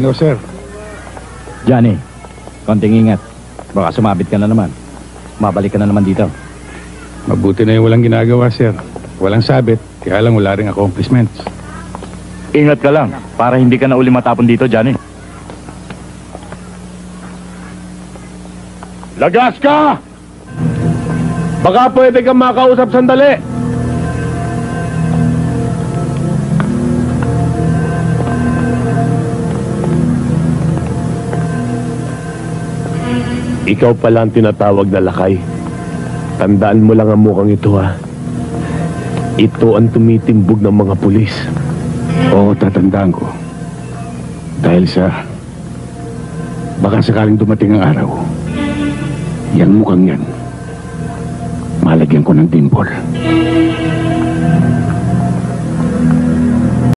Ano, sir? Johnny, konting ingat. Baka sumabit ka na naman. Mabalik ka na naman dito. Mabuti na yung walang ginagawa, sir. Walang sabit, kaya lang wala ring accomplishments. Ingat ka lang, para hindi ka na uli matapon dito, Johnny. Lagas ka! Baka pwede kang makausap sandali. Ikaw pala ang tinatawag na lakay. Tandaan mo lang ang mukhang ito, ha. Ito ang tumitimbog ng mga pulis. Oo, tatandaan ko. Dahil sa... baka sakaling dumating ang araw, yang mukhang yan, malagyan ko ng dimple.